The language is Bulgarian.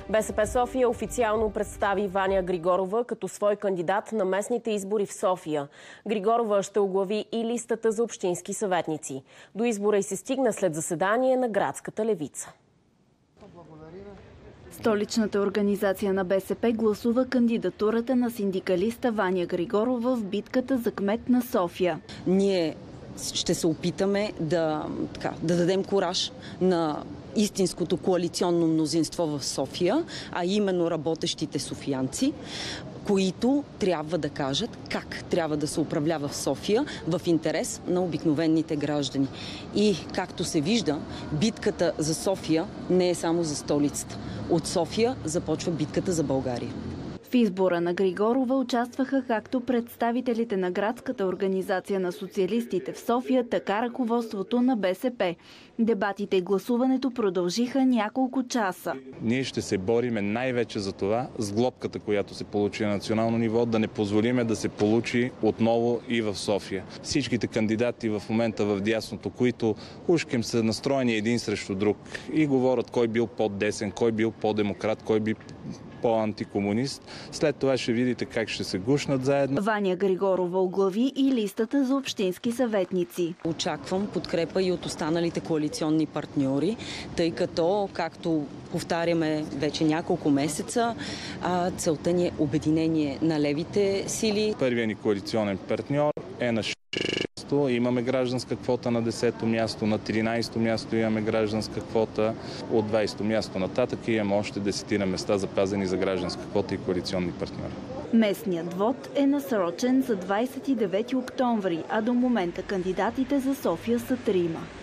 БСП София официално представи Ваня Григорова като свой кандидат на местните избори в София. Григорова ще оглави и листата за общински съветници. До избора й се стигна след заседание на градската левица. Столичната организация на БСП гласува кандидатурата на синдикалиста Ваня Григорова в битката за кмет на София. Ние ще се опитаме да дадем кураж на истинското коалиционно мнозинство в София, а именно работещите софиянци, които трябва да кажат как трябва да се управлява в София в интерес на обикновените граждани. И както се вижда, битката за София не е само за столицата. От София започва битката за България. В избора на Григорова участваха както представителите на градската организация на социалистите в София, така ръководството на БСП. Дебатите и гласуването продължиха няколко часа. Ние ще се бориме най-вече за това, с глобката, която се получи на национално ниво, да не позволиме да се получи отново и в София. Всичките кандидати в момента в дясното, които ушким са настроени един срещу друг и говорят кой бил по-десен, кой бил по-демократ, кой бил по-антикомунист. След това ще видите как ще се гушнат заедно. Ваня Григорова оглави и листата за общински съветници. Очаквам подкрепа и от останалите коалиционни партньори, тъй като, както повтаряме вече няколко месеца, целта ни е обединение на левите сили. Първият ни коалиционен партньор е на 6-то. Имаме гражданска квота на 10-то място, на 13-то място имаме гражданска квота, от 20-то място нататък имаме още 10 места запазени за гражданска квота и коалиционни партньори. Местният вод е насрочен за 29 октомври, а до момента кандидатите за София са 3.